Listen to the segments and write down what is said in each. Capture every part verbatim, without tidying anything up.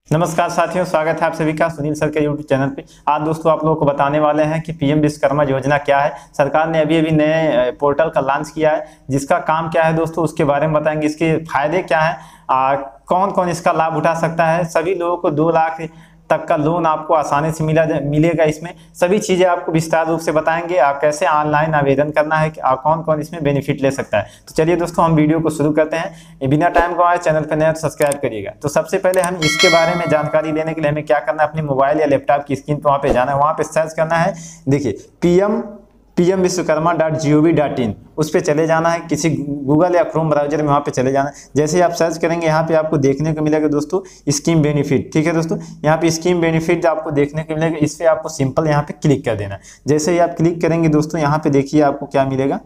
नमस्कार साथियों, स्वागत है आप सभी का सुनील सर के यूट्यूब चैनल पे। आज दोस्तों आप लोगों को बताने वाले हैं कि पीएम विश्वकर्मा योजना क्या है। सरकार ने अभी अभी नए पोर्टल का लॉन्च किया है, जिसका काम क्या है दोस्तों उसके बारे में बताएंगे। इसके फायदे क्या हैं, आ, कौन कौन इसका लाभ उठा सकता है। सभी लोगों को दो लाख तक का लोन आपको आसानी से मिला मिलेगा। इसमें सभी चीज़ें आपको विस्तार रूप से बताएंगे। आप कैसे ऑनलाइन आवेदन करना है, कौन कौन इसमें बेनिफिट ले सकता है। तो चलिए दोस्तों हम वीडियो को शुरू करते हैं। बिना टाइम को आए चैनल पर नया तो सब्सक्राइब करिएगा। तो सबसे पहले हम इसके बारे में जानकारी लेने के लिए हमें क्या करना है, अपने मोबाइल या लैपटॉप की स्क्रीन पर वहाँ पे जाना है, वहाँ पे सर्च करना है। देखिए PM PM Vishwakarma dot G O V dot in, उस पर चले जाना है। किसी गूगल या क्रोम ब्राउजर में वहाँ पे चले जाना है। जैसे ही आप सर्च करेंगे यहाँ पे आपको देखने को मिलेगा दोस्तों स्कीम बेनिफिट। ठीक है दोस्तों, यहाँ पे स्कीम बेनिफिट आपको देखने को मिलेगा। इस पर आपको सिंपल यहाँ पे क्लिक कर देना है। जैसे ही आप क्लिक करेंगे दोस्तों यहाँ पे देखिए आपको क्या मिलेगा।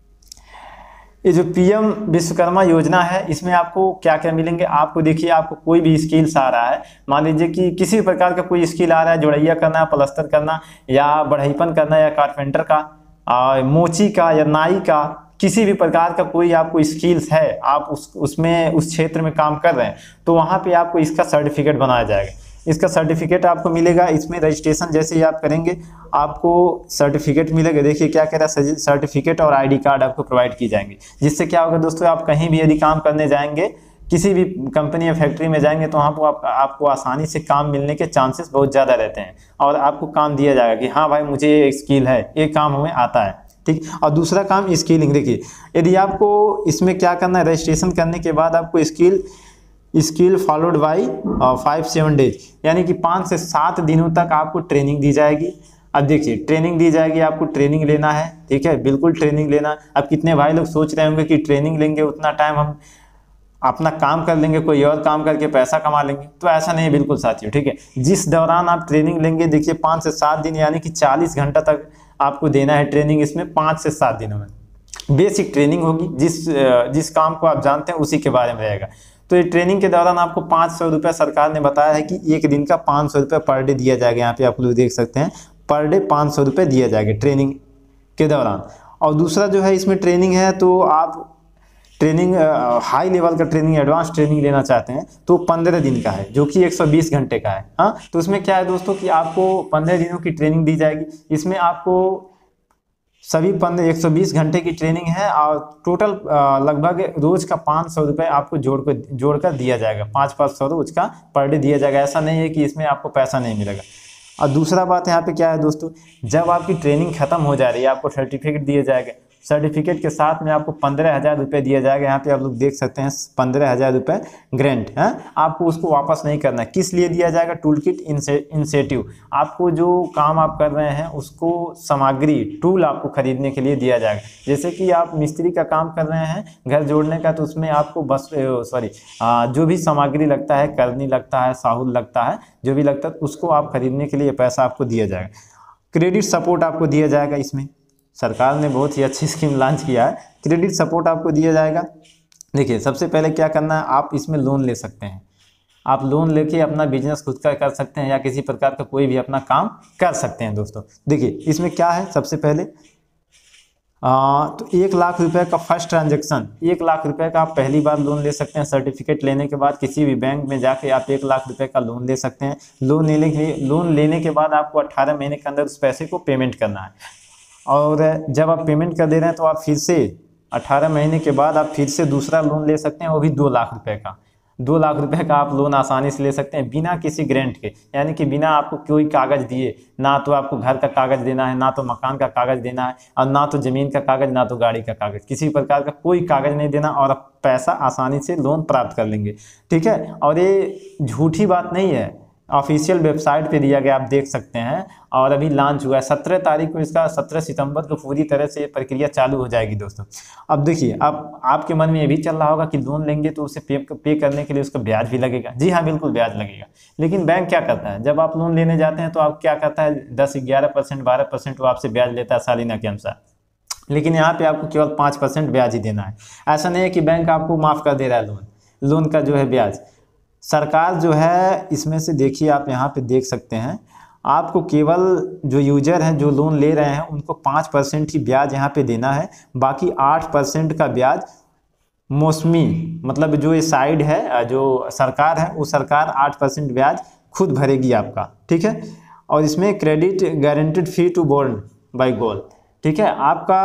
ये जो पीएम विश्वकर्मा योजना है इसमें आपको क्या क्या मिलेंगे। आपको देखिए आपको कोई भी स्किल्स आ रहा है, मान लीजिए कि किसी भी प्रकार का कोई स्किल आ रहा है, जोड़ैया करना, प्लास्टर करना या बढ़ईपन करना या कारपेंटर का, आ, मोची का या नाई का, किसी भी प्रकार का कोई आपको स्किल्स है, आप उस उसमें उस क्षेत्र में काम कर रहे हैं, तो वहाँ पे आपको इसका सर्टिफिकेट बनाया जाएगा। इसका सर्टिफिकेट आपको मिलेगा। इसमें रजिस्ट्रेशन जैसे ही आप करेंगे आपको सर्टिफिकेट मिलेगा। देखिए क्या कह रहा है, सर्टिफिकेट और आईडी कार्ड आपको प्रोवाइड की जाएंगे। जिससे क्या होगा दोस्तों, आप कहीं भी यदि काम करने जाएंगे, किसी भी कंपनी या फैक्ट्री में जाएंगे, तो वहाँ पर आप, आपको आसानी से काम मिलने के चांसेस बहुत ज़्यादा रहते हैं और आपको काम दिया जाएगा कि हाँ भाई मुझे ये स्किल है, ये काम हमें आता है। ठीक। और दूसरा काम स्किलिंग। देखिए यदि आपको इसमें क्या करना है, रजिस्ट्रेशन करने के बाद आपको skill skill followed by five seven days, यानी कि पाँच से सात दिनों तक आपको ट्रेनिंग दी जाएगी। अब देखिए ट्रेनिंग दी जाएगी, आपको ट्रेनिंग लेना है। ठीक है, बिल्कुल ट्रेनिंग लेना। अब कितने भाई लोग सोच रहे होंगे कि ट्रेनिंग लेंगे उतना टाइम हम अपना काम कर लेंगे, कोई और काम करके पैसा कमा लेंगे, तो ऐसा नहीं है बिल्कुल साथियों। ठीक है, जिस दौरान आप ट्रेनिंग लेंगे, देखिए पाँच से सात दिन यानी कि चालीस घंटा तक आपको देना है ट्रेनिंग। इसमें पाँच से सात दिनों में बेसिक ट्रेनिंग होगी। जिस जिस काम को आप जानते हैं उसी के बारे में रहेगा। तो ये ट्रेनिंग के दौरान आपको पाँच सौ रुपये सरकार ने बताया है कि एक दिन का पाँच सौ रुपये पर डे दिया जाएगा। यहाँ पे आप लोग देख सकते हैं पर डे पाँच सौ रुपये दिया जाएगा ट्रेनिंग के दौरान। और दूसरा जो है इसमें ट्रेनिंग है, तो आप ट्रेनिंग हाई लेवल का ट्रेनिंग, एडवांस ट्रेनिंग लेना चाहते हैं तो पंद्रह दिन का है, जो कि एक सौ बीस घंटे का है। हाँ, तो उसमें क्या है दोस्तों कि आपको पंद्रह दिनों की ट्रेनिंग दी जाएगी। इसमें आपको सभी पंद्रह एक सौ बीस घंटे की ट्रेनिंग है और टोटल लगभग रोज का पाँच सौ रुपये आपको जोड़ कर जोड़कर दिया जाएगा। पाँच पाँच सौ रोज का पर डे दिया जाएगा। ऐसा नहीं है कि इसमें आपको पैसा नहीं मिलेगा। और दूसरा बात यहाँ पे क्या है दोस्तों, जब आपकी ट्रेनिंग खत्म हो जा रही है आपको सर्टिफिकेट दिया जाएगा। सर्टिफिकेट के साथ में आपको पंद्रह हज़ार रुपये दिया जाएगा। यहाँ पे आप लोग देख सकते हैं पंद्रह हज़ार रुपये ग्रांट है। आपको उसको वापस नहीं करना है। किस लिए दिया जाएगा, टूल किट इंसेटिव। आपको जो काम आप कर रहे हैं उसको सामग्री टूल आपको खरीदने के लिए दिया जाएगा। जैसे कि आप मिस्त्री का काम कर रहे हैं घर जोड़ने का, तो उसमें आपको बस सॉरी जो भी सामग्री लगता है, करनी लगता है, साहुल लगता है, जो भी लगता है उसको आप खरीदने के लिए पैसा आपको दिया जाएगा। क्रेडिट सपोर्ट आपको दिया जाएगा। इसमें सरकार ने बहुत ही अच्छी स्कीम लॉन्च किया है, क्रेडिट सपोर्ट आपको दिया जाएगा। देखिए सबसे पहले क्या करना है, आप इसमें लोन ले सकते हैं। आप लोन लेके अपना बिजनेस खुद का कर सकते हैं या किसी प्रकार का कोई भी अपना काम कर सकते हैं दोस्तों। देखिए इसमें क्या है, सबसे पहले आ, तो एक लाख रुपए का फर्स्ट ट्रांजैक्शन, एक लाख रुपए का आप पहली बार लोन ले सकते हैं। सर्टिफिकेट लेने के बाद किसी भी बैंक में जाके आप एक लाख रुपए का लोन ले सकते हैं। लोन लेने के लोन लेने के बाद आपको अट्ठारह महीने के अंदर उस पैसे को पेमेंट करना है। और जब आप पेमेंट कर दे रहे हैं तो आप फिर से अठारह महीने के बाद आप फिर से दूसरा लोन ले सकते हैं, वो भी दो लाख रुपए का। दो लाख रुपए का आप लोन आसानी से ले सकते हैं बिना किसी ग्रांट के, यानी कि बिना आपको कोई कागज़ दिए। ना तो आपको घर का कागज़ देना है, ना तो मकान का कागज़ देना है, और ना तो ज़मीन का कागज़, ना तो गाड़ी का कागज़, किसी प्रकार का कोई कागज़ नहीं देना और आप पैसा आसानी से लोन प्राप्त कर लेंगे। ठीक है, और ये झूठी बात नहीं है, ऑफिशियल वेबसाइट पे दिया गया, आप देख सकते हैं। और अभी लॉन्च हुआ है सत्रह तारीख को, इसका सत्रह सितंबर को पूरी तरह से प्रक्रिया चालू हो जाएगी दोस्तों। अब देखिए अब आपके मन में ये भी चल रहा होगा कि लोन लेंगे तो उसे पे पे करने के लिए उसका ब्याज भी लगेगा। जी हाँ, बिल्कुल ब्याज लगेगा। लेकिन बैंक क्या करता है, जब आप लोन लेने जाते हैं तो आप क्या करता है, दस ग्यारह परसेंट बारह परसेंट वो आपसे ब्याज लेता है सालाना के अनुसार। लेकिन यहाँ पे आपको केवल पाँच परसेंट ब्याज ही देना है। ऐसा नहीं है कि बैंक आपको माफ़ कर दे रहा है लोन लोन का जो है ब्याज। सरकार जो है इसमें से देखिए आप यहाँ पे देख सकते हैं, आपको केवल जो यूजर हैं जो लोन ले रहे हैं उनको पाँच परसेंट ही ब्याज यहाँ पे देना है। बाकी आठ परसेंट का ब्याज मौसमी, मतलब जो ये साइड है, जो सरकार है वो सरकार आठ परसेंट ब्याज खुद भरेगी आपका, ठीक है। और इसमें credit guaranteed fee to borne by GoI, ठीक है। आपका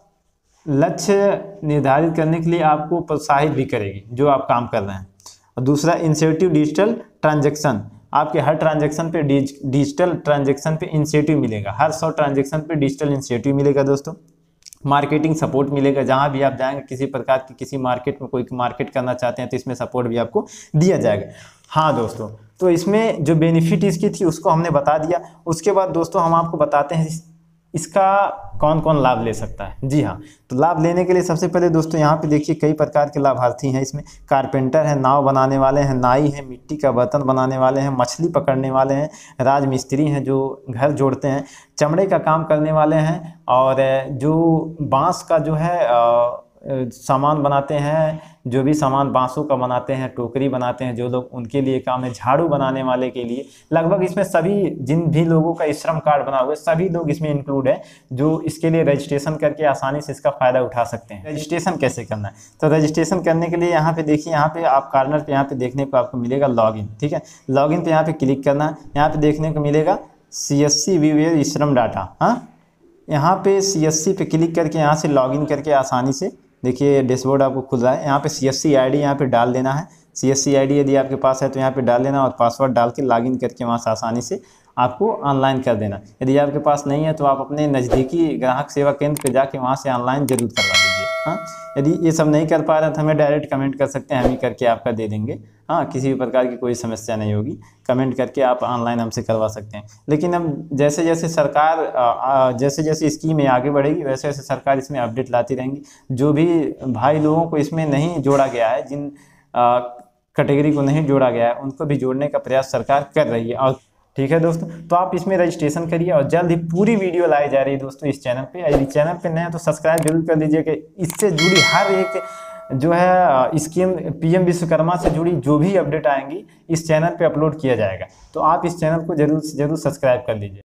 लक्ष्य निर्धारित करने के लिए आपको प्रोत्साहित भी करेगी जो आप काम कर रहे हैं। और दूसरा इंसेंटिव डिजिटल ट्रांजैक्शन, आपके हर ट्रांजैक्शन पे डिजिटल ट्रांजैक्शन पे इंसेंटिव मिलेगा, हर सौ ट्रांजैक्शन पे डिजिटल इंसेंटिव मिलेगा दोस्तों। मार्केटिंग सपोर्ट मिलेगा, जहां भी आप जाएंगे किसी प्रकार की किसी मार्केट में कोई मार्केट करना चाहते हैं तो इसमें सपोर्ट भी आपको दिया जाएगा। हाँ दोस्तों, तो इसमें जो बेनिफिट इसकी थी उसको हमने बता दिया। उसके बाद दोस्तों हम आपको बताते हैं इसका कौन कौन लाभ ले सकता है। जी हाँ, तो लाभ लेने के लिए सबसे पहले दोस्तों यहाँ पे देखिए कई प्रकार के लाभार्थी हैं इसमें। कारपेंटर हैं, नाव बनाने वाले हैं, नाई हैं, मिट्टी का बर्तन बनाने वाले हैं, मछली पकड़ने वाले हैं, राजमिस्त्री हैं जो घर जोड़ते हैं, चमड़े का काम करने वाले हैं, और जो बांस का जो है सामान बनाते हैं, जो भी सामान बांसों का बनाते हैं, टोकरी बनाते हैं जो लोग, उनके लिए काम है। झाड़ू बनाने वाले के लिए, लगभग इसमें सभी जिन भी लोगों का श्रम कार्ड बना हुआ है सभी लोग इसमें इंक्लूड है, जो इसके लिए रजिस्ट्रेशन करके आसानी से इसका फायदा उठा सकते हैं। रजिस्ट्रेशन कैसे करना है, तो रजिस्ट्रेशन करने के लिए यहाँ पे देखिए, यहाँ पे आप कॉर्नर पे यहाँ पे देखने को आपको मिलेगा लॉगिन, ठीक है। लॉगिन पे यहाँ पे क्लिक करना है, यहाँ पे देखने को मिलेगा C S C view Shram data. हाँ, यहाँ पे सी एस सी पे क्लिक करके यहाँ से लॉगिन करके आसानी से देखिए डैशबोर्ड आपको खुल रहा है। यहाँ पे सी एस सी आई डी यहाँ पे डाल देना है। सी एस सी आई डी यदि आपके पास है तो यहाँ पे डाल देना और पासवर्ड डाल के लॉगिन करके वहाँ से आसानी से आपको ऑनलाइन कर देना। यदि आपके पास नहीं है तो आप अपने नज़दीकी ग्राहक सेवा केंद्र पे जाके वहाँ से ऑनलाइन जरूर करवा लीजिए। हाँ, यदि ये सब नहीं कर पा रहे तो हमें डायरेक्ट कमेंट कर सकते हैं, हम ही करके आपका दे देंगे। हाँ, किसी भी प्रकार की कोई समस्या नहीं होगी, कमेंट करके आप ऑनलाइन हमसे करवा सकते हैं। लेकिन अब जैसे जैसे सरकार जैसे जैसे स्कीमें आगे बढ़ेगी वैसे वैसे सरकार इसमें अपडेट लाती रहेंगी। जो भी भाई लोगों को इसमें नहीं जोड़ा गया है, जिन कैटेगरी को नहीं जोड़ा गया है, उनको भी जोड़ने का प्रयास सरकार कर रही है। और ठीक है दोस्तों, तो आप इसमें रजिस्ट्रेशन करिए और जल्द ही पूरी वीडियो लाई जा रही है दोस्तों इस चैनल पे। यदि चैनल पे नए हैं तो सब्सक्राइब जरूर कर दीजिए कि इससे जुड़ी हर एक जो है स्कीम पीएम विश्वकर्मा से जुड़ी जो भी अपडेट आएंगी इस चैनल पे अपलोड किया जाएगा। तो आप इस चैनल को जरूर जरूर सब्सक्राइब कर लीजिए।